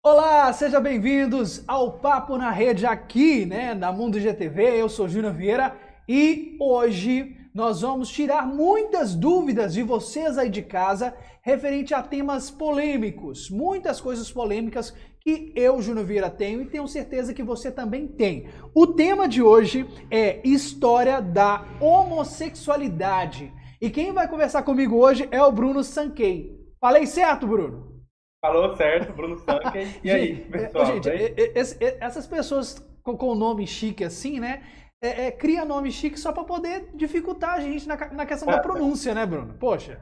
Olá, sejam bem-vindos ao Papo na Rede aqui, na Mundo GTV. Eu sou Júnior Vieira e hoje nós vamos tirar muitas dúvidas de vocês aí de casa referente a temas polêmicos, muitas coisas polêmicas que eu, Júnior Vieira, tenho e tenho certeza que você também tem. O tema de hoje é história da homossexualidade. E quem vai conversar comigo hoje é o Bruno Sankey. Falei certo, Bruno? Falou certo, Bruno Sankey. E aí, pessoal? Gente, essas pessoas com nome chique assim, cria nome chique só para poder dificultar a gente na questão da pronúncia, né, Bruno? Poxa.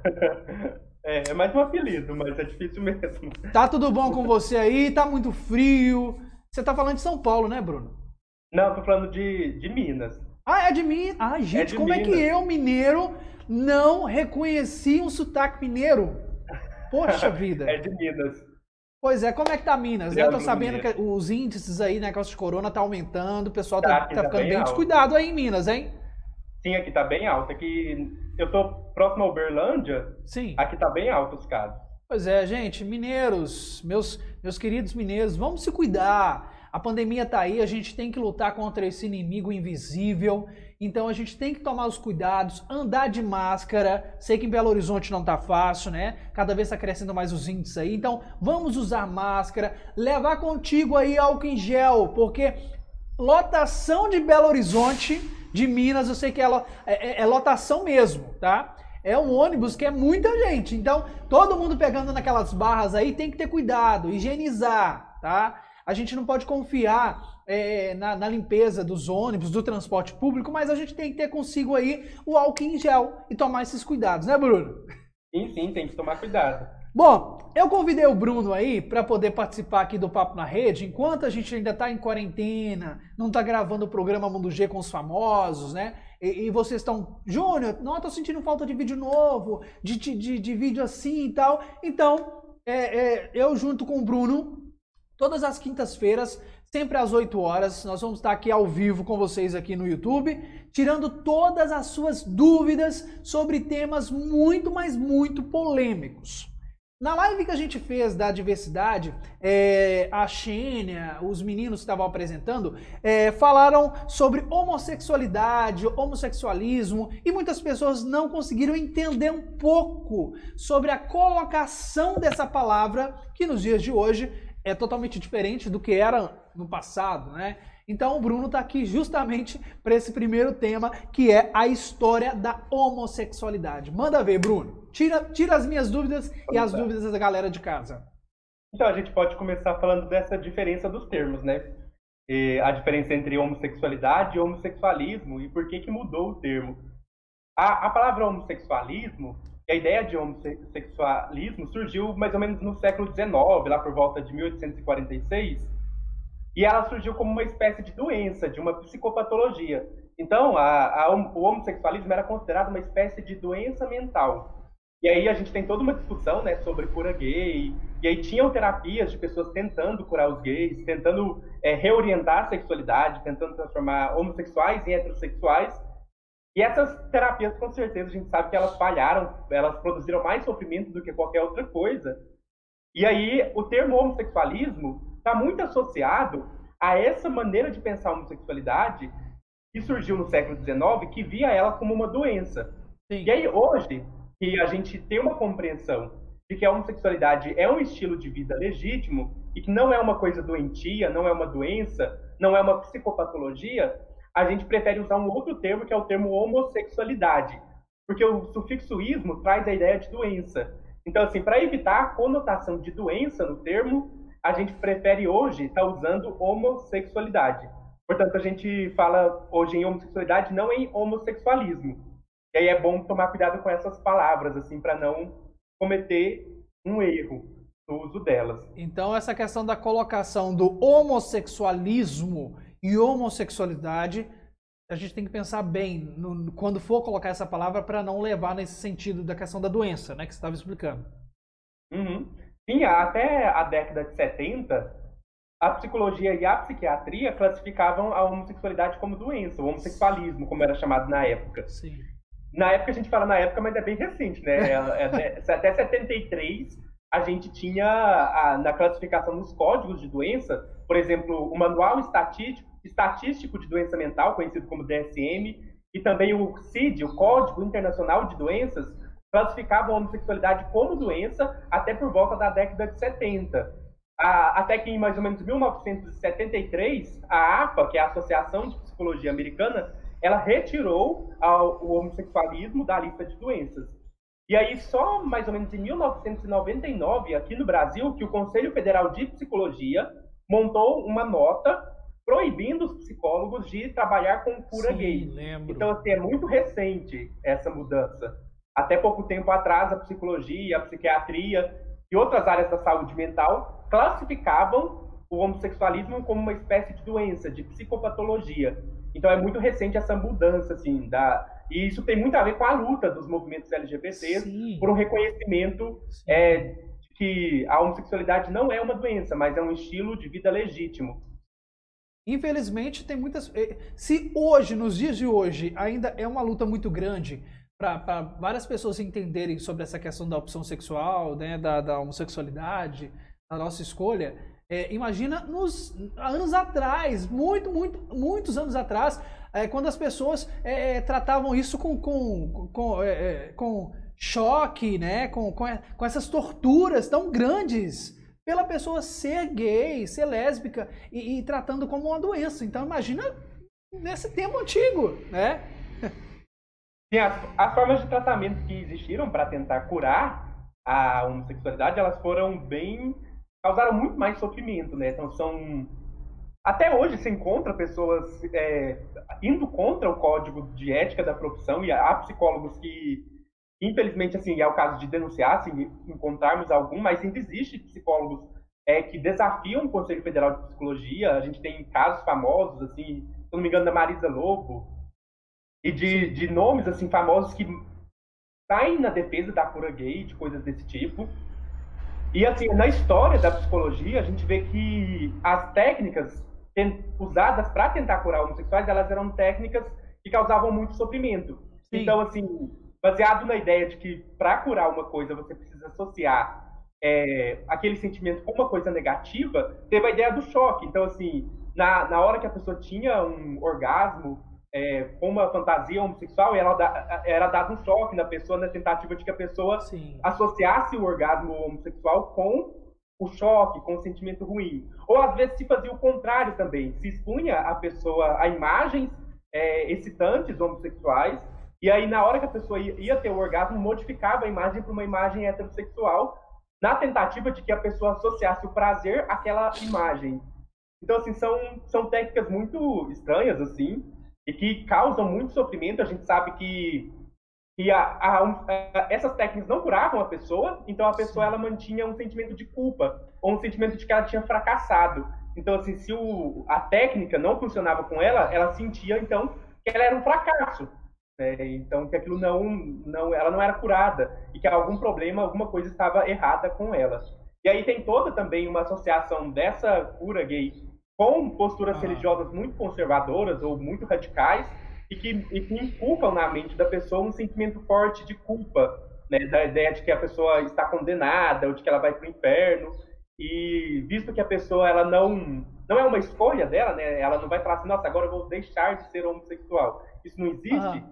É mais um apelido, mas é difícil mesmo. Tá tudo bom com você aí? Tá muito frio? Você tá falando de São Paulo, né, Bruno? Não, tô falando de Minas. Ah, é de Minas? Ah, gente, como Minas. É que eu, mineiro, não reconheci um sotaque mineiro? Poxa vida. É de Minas. Pois é, como é que tá Minas? Eu tô sabendo que os índices aí, negócio de corona tá aumentando, o pessoal tá ficando bem descuidado aí em Minas, hein? Sim, aqui tá bem alto. Aqui eu tô próximo a Uberlândia. Sim. Aqui tá bem alto os casos. Pois é, gente, mineiros, meus queridos mineiros, vamos se cuidar. A pandemia tá aí, a gente tem que lutar contra esse inimigo invisível. Então a gente tem que tomar os cuidados, andar de máscara. Sei que em Belo Horizonte não tá fácil, né? Cada vez tá crescendo mais os índices aí. Então vamos usar máscara, levar contigo aí álcool em gel, porque lotação de Belo Horizonte, de Minas, eu sei que é lotação mesmo, tá? É um ônibus que é muita gente. Então todo mundo pegando naquelas barras aí tem que ter cuidado, higienizar, tá? A gente não pode confiar na limpeza dos ônibus, do transporte público, mas a gente tem que ter consigo aí o álcool em gel e tomar esses cuidados, né, Bruno? Sim, tem que tomar cuidado. Bom, eu convidei o Bruno aí para poder participar aqui do Papo na Rede, enquanto a gente ainda está em quarentena, não está gravando o programa Mundo G com os famosos, né? E vocês estão, Júnior, não, eu tô sentindo falta de vídeo novo, de vídeo assim e tal. Então, eu junto com o Bruno, todas as quintas-feiras, sempre às 8 horas, nós vamos estar aqui ao vivo com vocês aqui no YouTube, tirando todas as suas dúvidas sobre temas muito, mas muito polêmicos. Na live que a gente fez da diversidade, a Xênia, os meninos que estavam apresentando, falaram sobre homossexualidade, homossexualismo, e muitas pessoas não conseguiram entender um pouco sobre a colocação dessa palavra, que nos dias de hoje é totalmente diferente do que era no passado, né? Então o Bruno tá aqui justamente para esse primeiro tema, que é a história da homossexualidade. Manda ver, Bruno. Tira as minhas dúvidas e as dúvidas da galera de casa. Então a gente pode começar falando dessa diferença dos termos, né? A diferença entre homossexualidade e homossexualismo e por que mudou o termo. A palavra homossexualismo, a ideia de homossexualismo surgiu mais ou menos no século XIX, lá por volta de 1846, e ela surgiu como uma espécie de doença, de uma psicopatologia. Então, o homossexualismo era considerado uma espécie de doença mental. E aí a gente tem toda uma discussão, né, sobre cura gay, e aí tinham terapias de pessoas tentando curar os gays, tentando reorientar a sexualidade, tentando transformar homossexuais em heterossexuais. E essas terapias, com certeza, a gente sabe que elas falharam, elas produziram mais sofrimento do que qualquer outra coisa. E aí, o termo homossexualismo está muito associado a essa maneira de pensar a homossexualidade que surgiu no século XIX, que via ela como uma doença. Sim. E aí, hoje, que a gente tem uma compreensão de que a homossexualidade é um estilo de vida legítimo e que não é uma coisa doentia, não é uma doença, não é uma psicopatologia, a gente prefere usar um outro termo, que é o termo homossexualidade, porque o sufixo ismo traz a ideia de doença. Então, assim, para evitar a conotação de doença no termo, a gente prefere hoje estar usando homossexualidade. Portanto, a gente fala hoje em homossexualidade, não em homossexualismo. E aí é bom tomar cuidado com essas palavras, assim, para não cometer um erro no uso delas. Então, essa questão da colocação do homossexualismo e homossexualidade, a gente tem que pensar bem quando for colocar essa palavra para não levar nesse sentido da questão da doença, né, que você estava explicando. Uhum. Sim, até a década de 70, a psicologia e a psiquiatria classificavam a homossexualidade como doença, o homossexualismo, como era chamado na época. Sim. Na época, a gente fala na época, mas é bem recente, né? Até 73, a gente tinha na classificação dos códigos de doença, por exemplo, o Manual Estatístico de Doença Mental, conhecido como DSM, e também o CID, o Código Internacional de Doenças, classificavam a homossexualidade como doença até por volta da década de 70. Até que em mais ou menos 1973, a APA, que é a Associação de Psicologia Americana, ela retirou o homossexualismo da lista de doenças. E aí, só mais ou menos em 1999, aqui no Brasil, que o Conselho Federal de Psicologia montou uma nota proibindo os psicólogos de trabalhar com cura gay. Lembro. Então, assim, é muito recente essa mudança. Até pouco tempo atrás, a psicologia, a psiquiatria e outras áreas da saúde mental classificavam o homossexualismo como uma espécie de doença, de psicopatologia. Então, é muito recente essa mudança, assim, e isso tem muito a ver com a luta dos movimentos LGBTs por um reconhecimento de que a homossexualidade não é uma doença, mas é um estilo de vida legítimo. Infelizmente, tem muitas... Se hoje, nos dias de hoje, ainda é uma luta muito grande para várias pessoas entenderem sobre essa questão da opção sexual, né, da homossexualidade, da nossa escolha, imagina anos atrás, muitos anos atrás, quando as pessoas tratavam isso com choque, né, com essas torturas tão grandes pela pessoa ser gay, ser lésbica e tratando como uma doença. Então imagina nesse tempo antigo, né? Sim, as formas de tratamento que existiram para tentar curar a homossexualidade, elas causaram muito mais sofrimento, né? Então até hoje se encontra pessoas indo contra o código de ética da profissão, e há psicólogos que, infelizmente, assim, é o caso de denunciar, se encontrarmos algum, mas ainda existe psicólogos que desafiam o Conselho Federal de Psicologia. A gente tem casos famosos, assim, se não me engano, da Marisa Lobo, e de nomes, assim, famosos que saem na defesa da cura gay, de coisas desse tipo. E, assim, na história da psicologia, a gente vê que as técnicas usadas para tentar curar homossexuais, elas eram técnicas que causavam muito sofrimento. Sim. Então, assim, baseado na ideia de que para curar uma coisa você precisa associar aquele sentimento com uma coisa negativa, teve a ideia do choque. Então, assim, na hora que a pessoa tinha um orgasmo com uma fantasia homossexual, era dado um choque na pessoa, na tentativa de que a pessoa associasse o orgasmo homossexual com o choque, com o sentimento ruim. Ou às vezes se fazia o contrário também, se expunha a pessoa a imagens excitantes homossexuais, e aí na hora que a pessoa ia ter o orgasmo, modificava a imagem para uma imagem heterossexual, na tentativa de que a pessoa associasse o prazer àquela imagem. Então, assim, são técnicas muito estranhas, assim, e que causam muito sofrimento. A gente sabe que essas técnicas não curavam a pessoa, então a pessoa ela mantinha um sentimento de culpa, ou um sentimento de que ela tinha fracassado. Então, assim, se a técnica não funcionava com ela sentia, então, que ela era um fracasso. Então, que aquilo ela não era curada, e que algum problema, alguma coisa estava errada com ela. E aí tem toda também uma associação dessa cura gay com posturas religiosas muito conservadoras ou muito radicais, e que inculcam na mente da pessoa um sentimento forte de culpa, né, da ideia de que a pessoa está condenada, ou de que ela vai para o inferno. E visto que a pessoa ela não é uma escolha dela, né, ela não vai falar assim, nossa, agora eu vou deixar de ser homossexual. Isso não existe.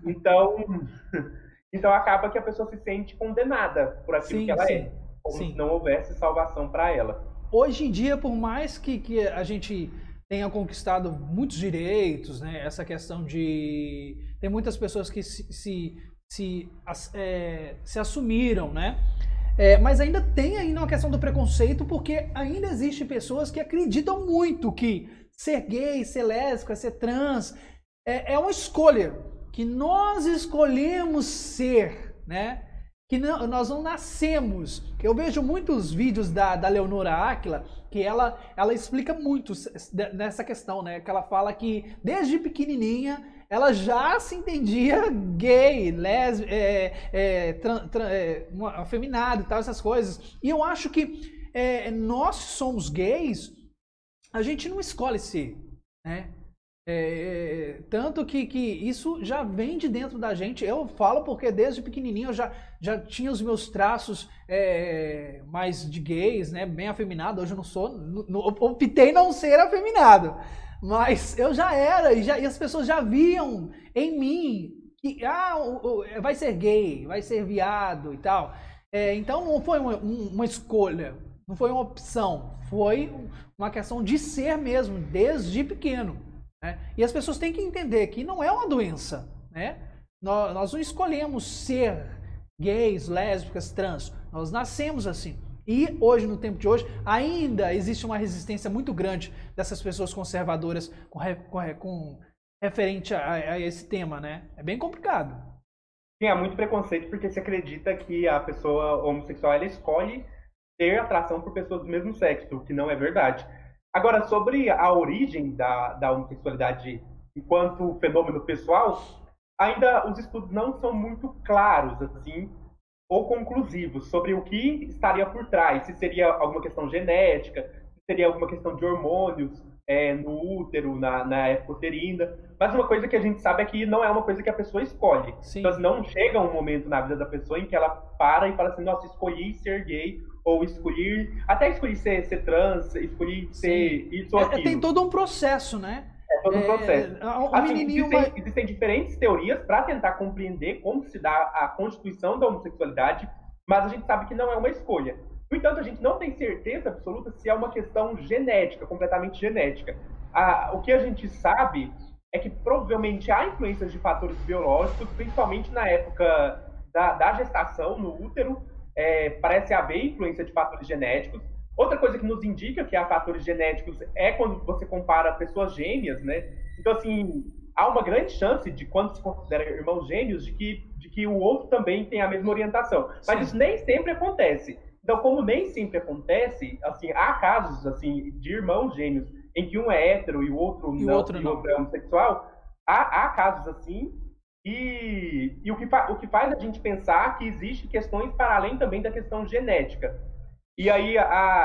Então acaba que a pessoa se sente condenada por aquilo que ela é, como se não houvesse salvação para ela. Hoje em dia, por mais que a gente tenha conquistado muitos direitos, né, essa questão de... Tem muitas pessoas que se assumiram, né? Mas ainda tem uma questão do preconceito, porque ainda existem pessoas que acreditam muito que ser gay, ser lésbica, ser trans é uma escolha, que nós escolhemos ser, né? Que nós não nascemos. Eu vejo muitos vídeos da Leonora Áquila, que ela explica muito nessa questão, né? Que ela fala que desde pequenininha ela já se entendia gay, lésbica, afeminado e tal, essas coisas. E eu acho que nós somos gays, a gente não escolhe ser, né? Tanto que isso já vem de dentro da gente. Eu falo porque desde pequenininho eu já tinha os meus traços mais de gays, né? Bem afeminado. Hoje eu não sou, optei não ser afeminado. Mas eu já era, e as pessoas já viam em mim que vai ser gay, vai ser viado e tal. Então não foi uma escolha, não foi uma opção, foi uma questão de ser mesmo, desde pequeno. Né? E as pessoas têm que entender que não é uma doença. Né? Nós não escolhemos ser gays, lésbicas, trans. Nós nascemos assim. E hoje, no tempo de hoje, ainda existe uma resistência muito grande dessas pessoas conservadoras com referente a esse tema, né? É bem complicado. Sim, há muito preconceito porque se acredita que a pessoa homossexual ela escolhe ter atração por pessoas do mesmo sexo, o que não é verdade. Agora, sobre a origem da homossexualidade enquanto fenômeno pessoal, ainda os estudos não são muito claros, assim, ou conclusivos sobre o que estaria por trás, se seria alguma questão genética, se seria alguma questão de hormônios no útero, na época uterina. Mas uma coisa que a gente sabe é que não é uma coisa que a pessoa escolhe. Sim. Então, não chega um momento na vida da pessoa em que ela para e fala assim, nossa, escolhi ser gay, ou até escolhi ser trans, escolhi ser isso ou aquilo. Tem todo um processo, né? Todo um processo. Existem diferentes teorias para tentar compreender como se dá a constituição da homossexualidade, mas a gente sabe que não é uma escolha. No entanto, a gente não tem certeza absoluta se é uma questão genética, completamente genética. O que a gente sabe é que provavelmente há influências de fatores biológicos, principalmente na época da gestação, no útero, parece haver influência de fatores genéticos. Outra coisa que nos indica que há fatores genéticos é quando você compara pessoas gêmeas, né? Então, assim, há uma grande chance de, quando se considera irmãos gêmeos, de que o outro também tem a mesma orientação. Mas isso nem sempre acontece. Então, como nem sempre acontece, assim, há casos assim, de irmãos gêmeos em que um é hétero e o outro não é homossexual. Há casos assim, e o que faz a gente pensar que existem questões para além também da questão genética. E aí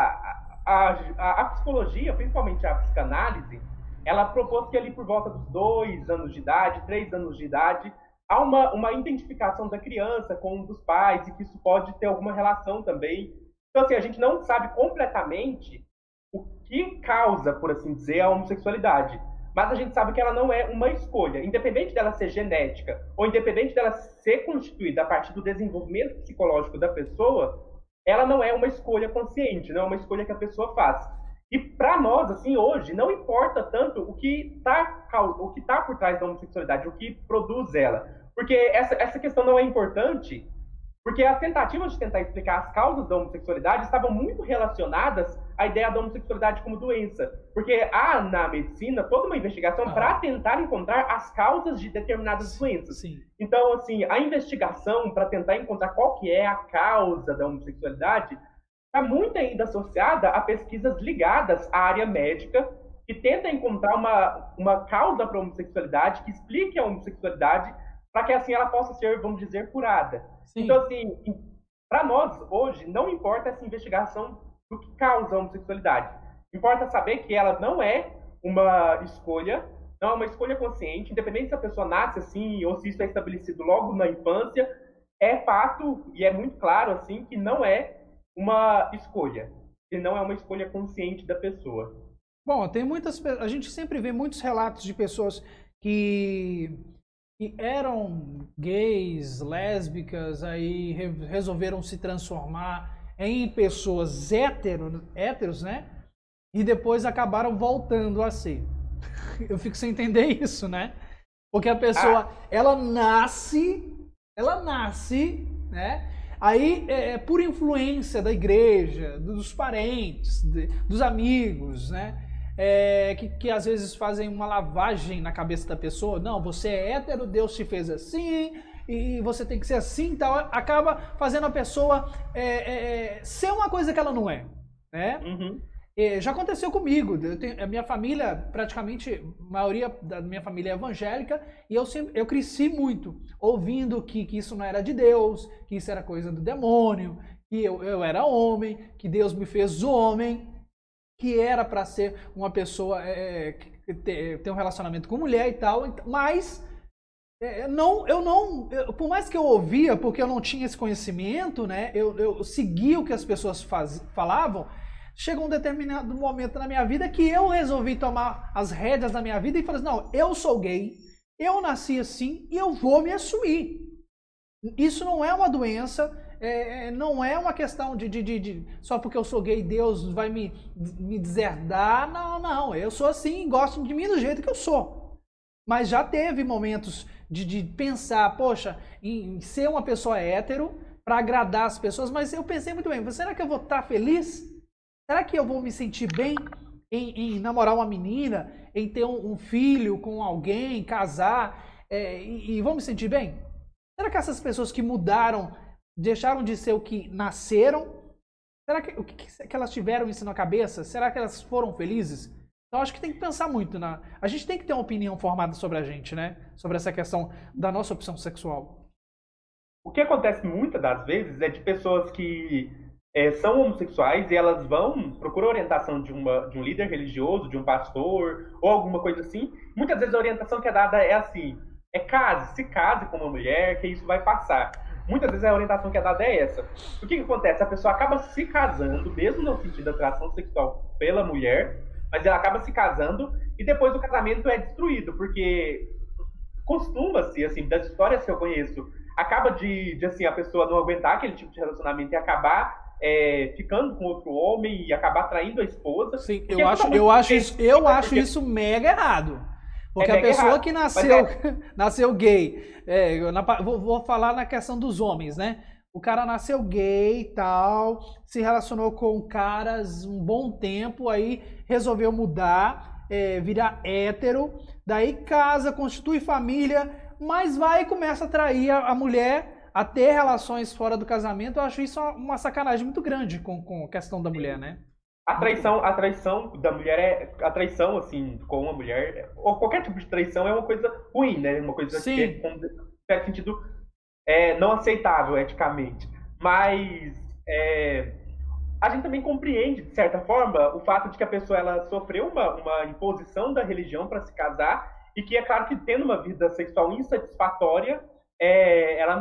a psicologia, principalmente a psicanálise, ela propôs que ali por volta dos 2 anos de idade, 3 anos de idade, há uma identificação da criança com um dos pais e que isso pode ter alguma relação também. Então, assim, a gente não sabe completamente o que causa, por assim dizer, a homossexualidade. Mas a gente sabe que ela não é uma escolha. Independente dela ser genética ou independente dela ser constituída a partir do desenvolvimento psicológico da pessoa, ela não é uma escolha consciente, não é uma escolha que a pessoa faz. E para nós, assim, hoje, não importa tanto o que tá por trás da homossexualidade, o que produz ela. Porque essa questão não é importante, porque as tentativas de tentar explicar as causas da homossexualidade estavam muito relacionadas à ideia da homossexualidade como doença. Porque há na medicina toda uma investigação para tentar encontrar as causas de determinadas doenças. Sim. Então, assim, a investigação para tentar encontrar qual que é a causa da homossexualidade está muito ainda associada a pesquisas ligadas à área médica, que tenta encontrar uma causa para a homossexualidade, que explique a homossexualidade, para que assim ela possa ser, vamos dizer, curada. Sim. Então, assim, para nós, hoje, não importa essa investigação do que causa a homossexualidade. Importa saber que ela não é uma escolha, não é uma escolha consciente, independente se a pessoa nasce assim, ou se isso é estabelecido logo na infância, é fato, e é muito claro, assim, que não é uma escolha, que não é uma escolha consciente da pessoa. Bom, a gente sempre vê muitos relatos de pessoas que eram gays, lésbicas, aí resolveram se transformar em pessoas héteros, né? E depois acabaram voltando a ser. Eu fico sem entender isso, né? Porque a pessoa, ela nasce, né? Aí, por influência da igreja, dos parentes, dos amigos, né? Que às vezes fazem uma lavagem na cabeça da pessoa. Não, você é hétero, Deus te fez assim, e você tem que ser assim, tal. Acaba fazendo a pessoa ser uma coisa que ela não é, né? Uhum. Já aconteceu comigo. A minha família, praticamente, a maioria da minha família é evangélica, e eu cresci muito ouvindo que isso não era de Deus, que isso era coisa do demônio, que eu era homem, que Deus me fez homem, que era para ser uma pessoa ter um relacionamento com mulher e tal, mas por mais que eu ouvia, porque eu não tinha esse conhecimento, né? Eu seguia o que as pessoas falavam. Chegou um determinado momento na minha vida que eu resolvi tomar as rédeas da minha vida e falei assim, não, eu sou gay, eu nasci assim e eu vou me assumir. Isso não é uma doença, não é uma questão de só porque eu sou gay Deus vai me deserdar. Não, eu sou assim, gosto de mim do jeito que eu sou. Mas já teve momentos de pensar, poxa, em ser uma pessoa hétero para agradar as pessoas, mas eu pensei muito bem, será que eu vou estar feliz? Será que eu vou me sentir bem em namorar uma menina, em ter um filho com alguém, casar, e vou me sentir bem? Será que essas pessoas que mudaram, deixaram de ser o que nasceram, será que o que elas tiveram isso na cabeça? Será que elas foram felizes? Então acho que tem que pensar muito. A gente tem que ter uma opinião formada sobre a gente, né? Sobre essa questão da nossa opção sexual. O que acontece muitas das vezes é de pessoas que são homossexuais e elas procuram orientação de um líder religioso, de um pastor ou alguma coisa assim. Muitas vezes a orientação que é dada é assim, se case com uma mulher, que isso vai passar. Muitas vezes a orientação que é dada é essa. O que acontece? A pessoa acaba se casando, mesmo não sentindo atração sexual pela mulher, mas ela acaba se casando e depois o casamento é destruído, porque costuma-se, assim, das histórias que eu conheço, acaba de assim, a pessoa não aguentar aquele tipo de relacionamento e acabar ficando com outro homem e acabar traindo a esposa. Sim, eu acho isso mega errado. Porque a pessoa que nasceu gay, vou falar na questão dos homens, né? O cara nasceu gay e tal, se relacionou com caras um bom tempo, aí resolveu mudar, virar hétero, daí casa, constitui família, mas vai e começa a trair a mulher, a ter relações fora do casamento. Eu acho isso uma sacanagem muito grande com a questão da mulher, né? A traição da mulher a traição, assim, com uma mulher, ou qualquer tipo de traição é uma coisa ruim, né? Uma coisa Sim. que em certo sentido, não aceitável eticamente. Mas a gente também compreende, de certa forma, o fato de que a pessoa ela sofreu uma imposição da religião para se casar e que é claro que tendo uma vida sexual insatisfatória, ela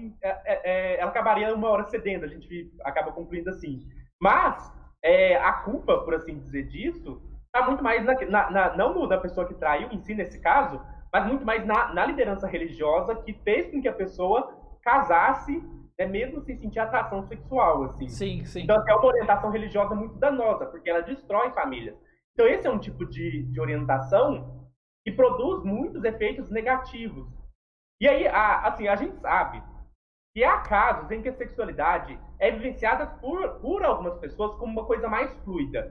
acabaria uma hora cedendo, a gente acaba concluindo assim. Mas a culpa, por assim dizer, disso está muito mais não na pessoa que traiu em si, nesse caso, mas muito mais na liderança religiosa que fez com que a pessoa casasse, mesmo sem sentir atração sexual, assim. Sim, sim. Então, é uma orientação religiosa muito danosa, porque ela destrói famílias. Então, esse é um tipo de orientação que produz muitos efeitos negativos. E aí, assim, a gente sabe que há casos em que a sexualidade é vivenciada por algumas pessoas como uma coisa mais fluida.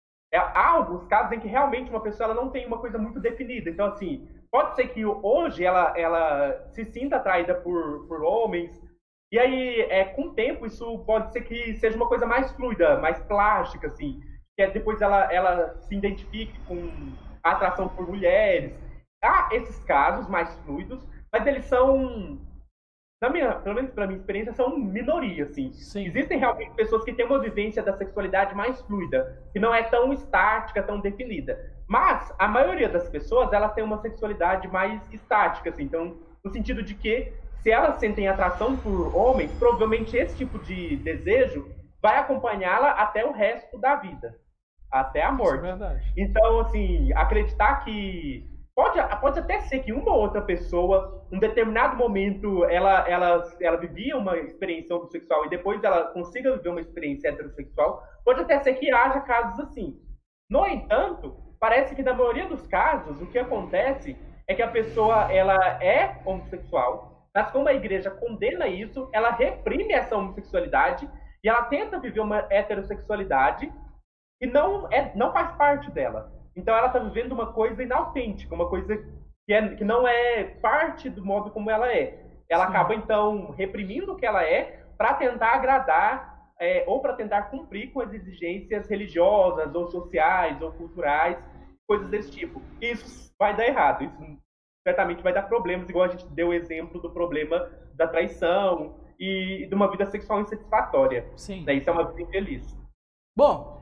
Há alguns casos em que realmente uma pessoa ela não tem uma coisa muito definida. Então, assim, pode ser que hoje ela se sinta atraída por homens, e aí, com o tempo, isso pode ser que seja uma coisa mais fluida, mais plástica, assim, que depois ela se identifique com a atração por mulheres. Há esses casos mais fluidos, mas eles são, pelo menos pela minha experiência, são minoria, assim. Sim. Existem realmente pessoas que têm uma vivência da sexualidade mais fluida, que não é tão estática, tão definida. Mas a maioria das pessoas, elas têm uma sexualidade mais estática, assim. Então, no sentido de que, se elas sentem atração por homens, provavelmente esse tipo de desejo vai acompanhá-la até o resto da vida, até a morte. Isso é verdade. Então, assim, acreditar que pode até ser que uma ou outra pessoa, em um determinado momento, ela vivia uma experiência homossexual e depois ela consiga viver uma experiência heterossexual, pode até ser que haja casos assim. No entanto, parece que na maioria dos casos, o que acontece é que a pessoa ela é homossexual, mas como a igreja condena isso, ela reprime essa homossexualidade e ela tenta viver uma heterossexualidade que não faz parte dela. Então ela está vivendo uma coisa inautêntica, uma coisa que não é parte do modo como ela é. Ela Sim. acaba, então, reprimindo o que ela é para tentar agradar ou para tentar cumprir com as exigências religiosas, ou sociais, ou culturais, coisas desse tipo. E isso vai dar errado, isso certamente vai dar problemas, igual a gente deu o exemplo do problema da traição e de uma vida sexual insatisfatória. Sim. Isso é uma vida infeliz. Bom,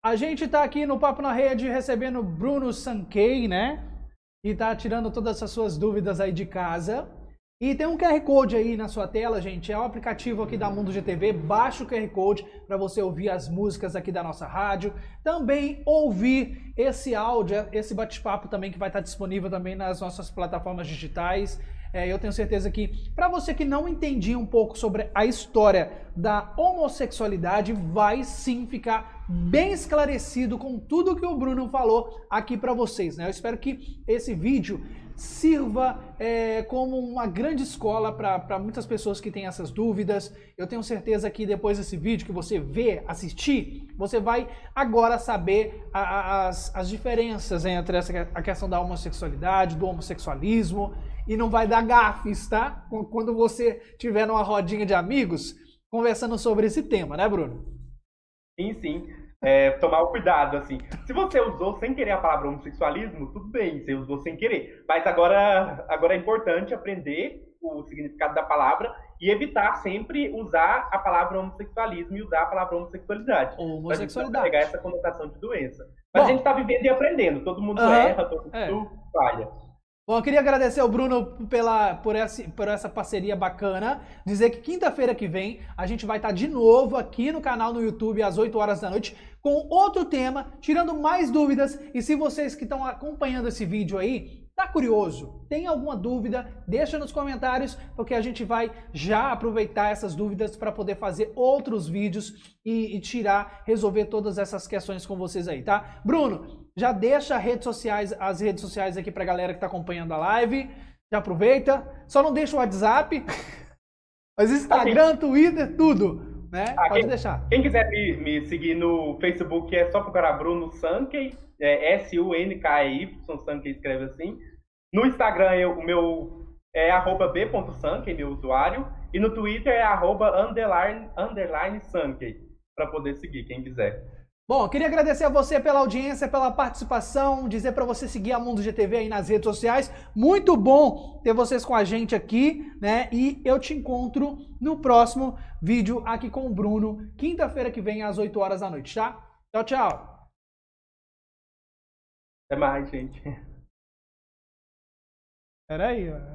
A gente tá aqui no Papo na Rede recebendo Bruno Sankey, né? E tá tirando todas as suas dúvidas aí de casa. E tem um QR Code aí na sua tela, gente. É o aplicativo aqui da Mundo GTV. Baixa o QR Code para você ouvir as músicas aqui da nossa rádio. Também ouvir esse áudio, esse bate-papo também que vai estar disponível também nas nossas plataformas digitais. Eu tenho certeza que para você que não entendia um pouco sobre a história da homossexualidade, vai sim ficar bem esclarecido com tudo que o Bruno falou aqui para vocês, né? Eu espero que esse vídeo sirva como uma grande escola para muitas pessoas que têm essas dúvidas. Eu tenho certeza que depois desse vídeo que você vê, assistir, você vai agora saber as diferenças entre a questão da homossexualidade, do homossexualismo, e não vai dar gafes, tá? Quando você estiver numa rodinha de amigos conversando sobre esse tema, né, Bruno? Sim. Tomar o cuidado, assim. Se você usou sem querer a palavra homossexualismo, tudo bem, você usou sem querer. Mas agora é importante aprender o significado da palavra e evitar sempre usar a palavra homossexualismo e usar a palavra homossexualidade. Homossexualidade. Pra pegar essa conotação de doença. Mas a gente tá vivendo e aprendendo. Todo mundo erra, todo mundo falha. Bom, eu queria agradecer ao Bruno por essa parceria bacana. Dizer que quinta-feira que vem a gente vai estar de novo aqui no canal no YouTube às 8 horas da noite com outro tema, tirando mais dúvidas. E se vocês que estão acompanhando esse vídeo aí, tá curioso, tem alguma dúvida, deixa nos comentários, porque a gente vai já aproveitar essas dúvidas para poder fazer outros vídeos e resolver todas essas questões com vocês aí, tá? Bruno, já deixa as redes sociais aqui pra galera que tá acompanhando a live. Já aproveita. Só não deixa o WhatsApp. Mas Instagram, Twitter, tudo. Né? Pode deixar. Quem quiser me seguir no Facebook é só procurar Bruno Sankey. S-U-N-K-E-Y. Sankey escreve assim. No Instagram o meu é @b.sankey, meu usuário. E no Twitter é @_Sankey. Pra poder seguir, quem quiser. Bom, eu queria agradecer a você pela audiência, pela participação, dizer para você seguir a Mundo GTV aí nas redes sociais. Muito bom ter vocês com a gente aqui, né? E eu te encontro no próximo vídeo aqui com o Bruno, quinta-feira que vem às 8 horas da noite, tá? Tchau, tchau. Até mais, gente. Peraí, ó.